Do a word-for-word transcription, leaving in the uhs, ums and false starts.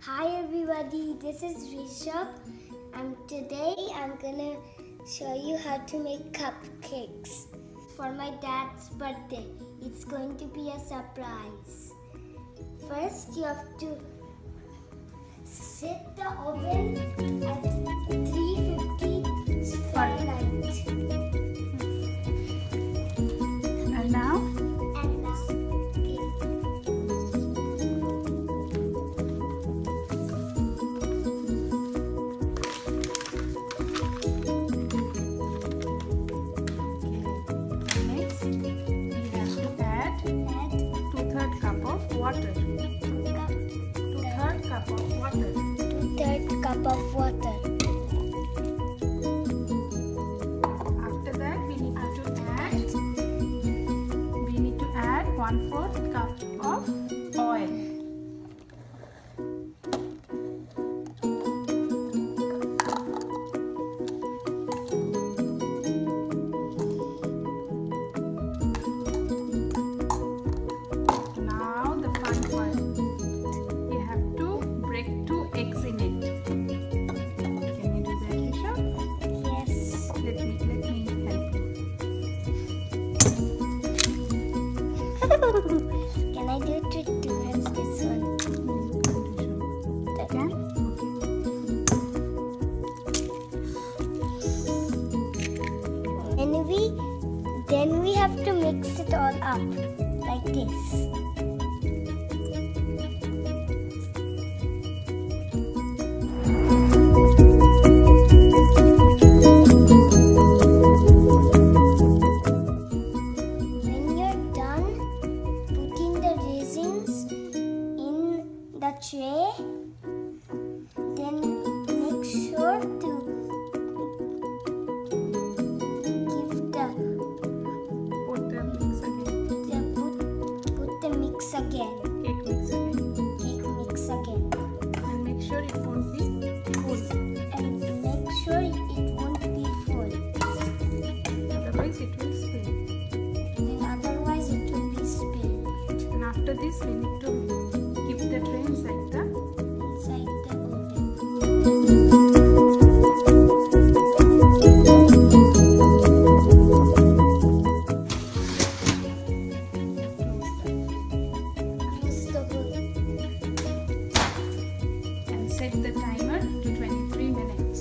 Hi everybody, this is Rishabh and today I'm gonna show you how to make cupcakes for my dad's birthday. It's going to be a surprise. First you have to set the oven at three fifty Fahrenheit. And now? And now, okay. Next, we have to add two-third cup of water. Two-third cup of water. Two-third cup of water. After that, we need to add. We need to add one-fourth cup of oil. Now the fun part. You have to break two eggs in it. Can you do that, Rishabh? Yes. Let me let me help you. Can I do it with two hands? This one. That Okay. Then we, then we have to mix it all up like this. When you're done putting the raisins in the tray, then make sure to give the Put the mix again. The put, put the mix again, Cake mix again. cake mix again, And make sure it won't be full. and make sure it won't be full, Otherwise it will spill. and otherwise it will be spilled And after this we need to keep the tray inside the inside the oven. Close the oven. and set the timer to twenty-three minutes.